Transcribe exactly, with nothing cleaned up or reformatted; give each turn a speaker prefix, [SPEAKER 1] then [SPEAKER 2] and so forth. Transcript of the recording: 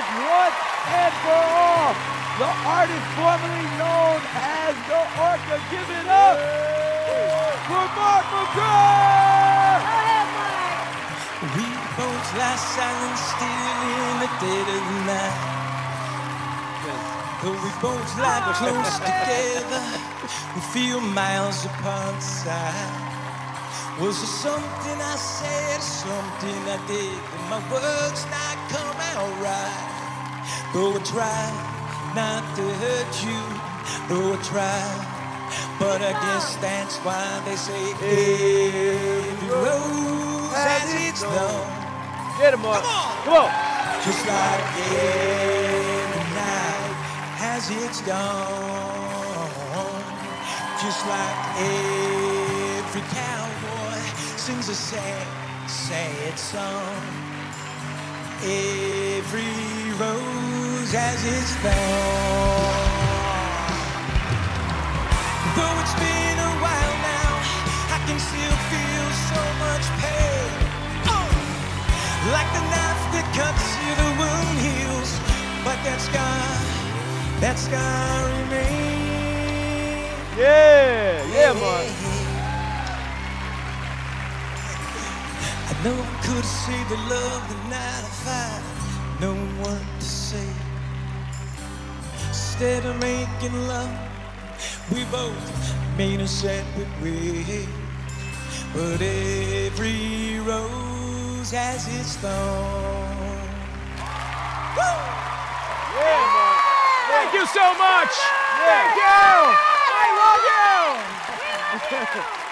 [SPEAKER 1] once and for all. The artist formerly known as the Orca. Give it up for Mark Mcgrath!
[SPEAKER 2] Go ahead, Mark.
[SPEAKER 3] We both lie silent still in the dead of the night. Though we both lie close together, we feel miles apart side. Was there something I said, something I did, that my words not come out right? Though I try not to hurt you, though I try, but I guess that's why they say every rose has its thorn.
[SPEAKER 1] Get him up.
[SPEAKER 3] Come on.
[SPEAKER 1] Come on.
[SPEAKER 3] Just like every night has its dawn. Just like every cowboy sings a sad, sad song. Every rose has its thorn. Though it's been a while now, I can still feel so much pain. Oh, like the knife that cuts you, the wound heals, but that scar, that scar remains.
[SPEAKER 1] Yeah, yeah, Mark.
[SPEAKER 3] I know I could have saved the love the night I found no one to say. Instead of making love, we both made a separate way. But every rose has its thorn. Woo!
[SPEAKER 1] Yeah, Mark.
[SPEAKER 4] Thank you so much.
[SPEAKER 1] Yeah.
[SPEAKER 4] Thank you. I love you.